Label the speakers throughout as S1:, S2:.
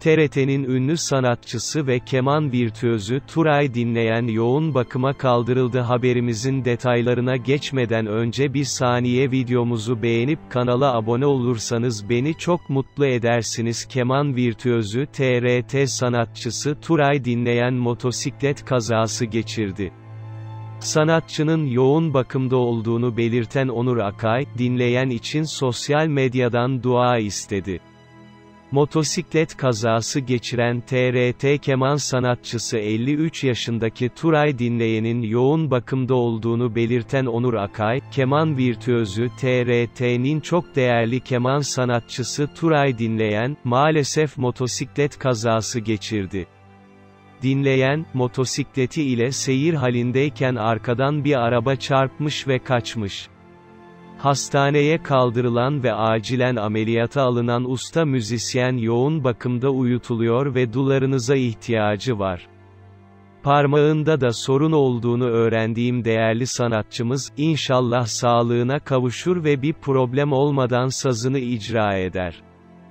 S1: TRT'nin ünlü sanatçısı ve keman virtüözü Turay Dinleyen yoğun bakıma kaldırıldı. Haberimizin detaylarına geçmeden önce bir saniye videomuzu beğenip kanala abone olursanız beni çok mutlu edersiniz. Keman virtüözü TRT sanatçısı Turay Dinleyen motosiklet kazası geçirdi. Sanatçının yoğun bakımda olduğunu belirten Onur Akay, Dinleyen için sosyal medyadan dua istedi. Motosiklet kazası geçiren TRT keman sanatçısı 53 yaşındaki Turay Dinleyen'in yoğun bakımda olduğunu belirten Onur Akay, keman virtüözü TRT'nin çok değerli keman sanatçısı Turay Dinleyen, maalesef motosiklet kazası geçirdi. Dinleyen, motosikleti ile seyir halindeyken arkadan bir araba çarpmış ve kaçmış. Hastaneye kaldırılan ve acilen ameliyata alınan usta müzisyen yoğun bakımda uyutuluyor ve dualarınıza ihtiyacı var. Parmağında da sorun olduğunu öğrendiğim değerli sanatçımız, inşallah sağlığına kavuşur ve bir problem olmadan sazını icra eder.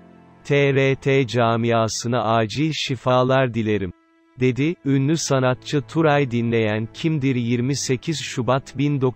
S1: TRT camiasına acil şifalar dilerim, dedi. Ünlü sanatçı Turay Dinleyen kimdir? 28 Şubat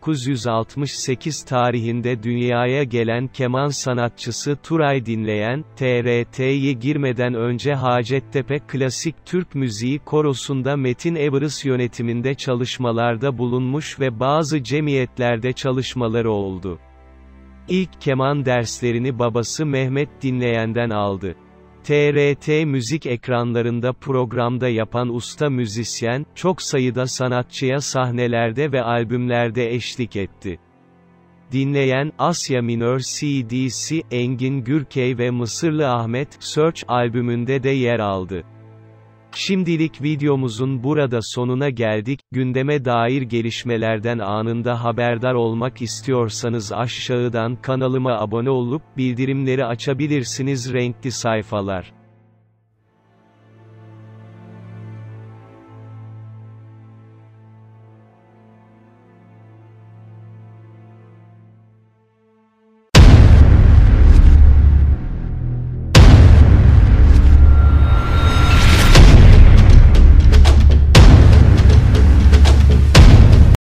S1: 1968 tarihinde dünyaya gelen keman sanatçısı Turay Dinleyen, TRT'ye girmeden önce Hacettepe Klasik Türk Müziği Korosu'nda Metin Everest yönetiminde çalışmalarda bulunmuş ve bazı cemiyetlerde çalışmaları oldu. İlk keman derslerini babası Mehmet Dinleyen'den aldı. TRT müzik ekranlarında programda yapan usta müzisyen, çok sayıda sanatçıya sahnelerde ve albümlerde eşlik etti. Dinleyen, Asya Minör CD'si, Engin Gürkey ve Mısırlı Ahmet, Search albümünde de yer aldı. Şimdilik videomuzun burada sonuna geldik. Gündeme dair gelişmelerden anında haberdar olmak istiyorsanız aşağıdan kanalıma abone olup bildirimleri açabilirsiniz. Renkli sayfalar.